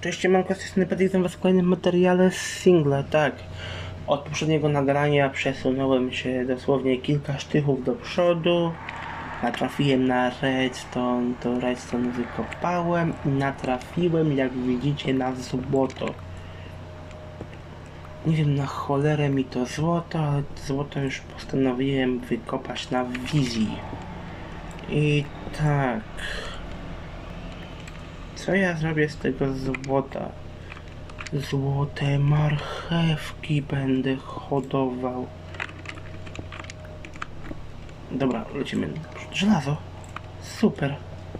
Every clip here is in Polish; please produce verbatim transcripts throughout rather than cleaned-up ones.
Cześć, manko, z tej strony Patryk, witam was w kolejnym materiale z singla, tak. Od poprzedniego nagrania przesunąłem się dosłownie kilka sztychów do przodu. Natrafiłem na redstone, to redstone wykopałem i natrafiłem, jak widzicie, na złoto. Nie wiem na cholerę mi to złoto, ale złoto już postanowiłem wykopać na wizji. I tak... Co ja zrobię z tego złota? Złote marchewki będę hodował. Dobra, lecimy. Żelazo. Super.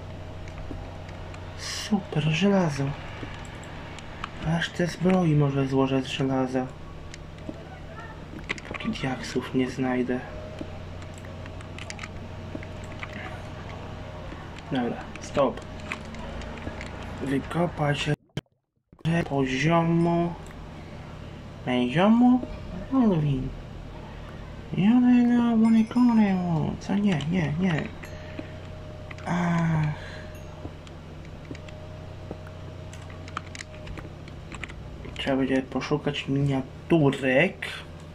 Super, żelazo. Aż te zbroi może złożę z żelaza. Póki diaksów nie znajdę. Dobra, stop. Wykopać poziomu poziomu Alvin. Ja nie mam co nie, nie, nie. Ach. Trzeba będzie poszukać miniaturek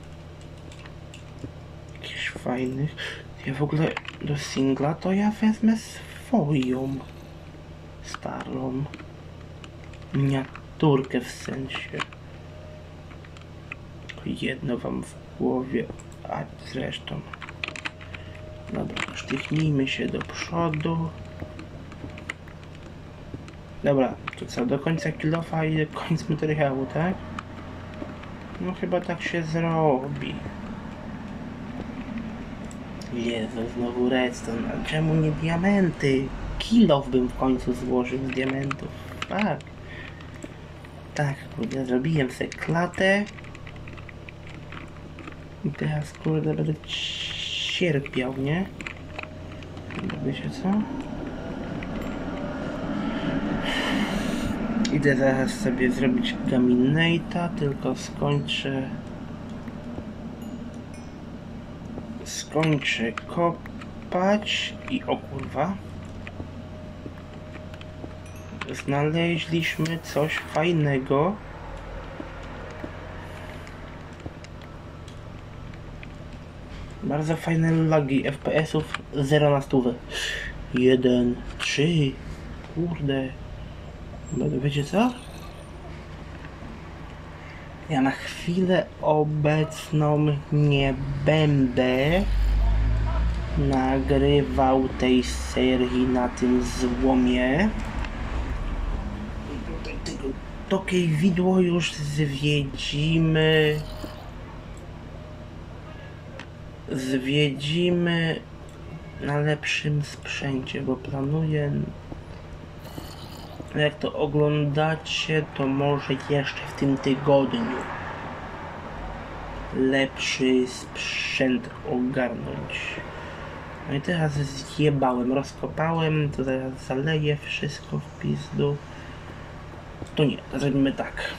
jakichś fajnych. Ja w ogóle do singla to ja wezmę swoją starą miniaturkę, w sensie tylko jedno wam w głowie, a zresztą dobra, sztychnijmy się do przodu. Dobra, to co, do końca kilofa i do końca materiału, tak? No chyba tak się zrobi. Jezu, znowu redstone, a czemu nie diamenty? Kilof bym w końcu złożył z diamentów, tak. Tak, kurde, zrobiłem sobie klatę. I teraz, kurde, będę cierpiał, nie? Wiecie co? Idę zaraz sobie zrobić gaminate'a, tylko skończę... Skończę kopać i o kurwa. Znaleźliśmy coś fajnego. Bardzo fajne lagi F P S-ów zero na stówę. jeden, trzy. Kurde. Wiecie co? Ja na chwilę obecną nie będę nagrywał tej serii na tym złomie. To widło już zwiedzimy. Zwiedzimy na lepszym sprzęcie, bo planuję. Jak to oglądacie, to może jeszcze w tym tygodniu lepszy sprzęt ogarnąć. No i teraz zjebałem, rozkopałem, to teraz zaleję wszystko w pizdu. To nie, to zrobimy tak.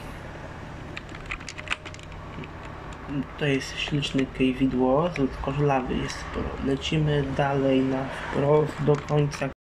To jest śliczne kejwidło, tylko żelawy jest sporo. Lecimy dalej na wprost do końca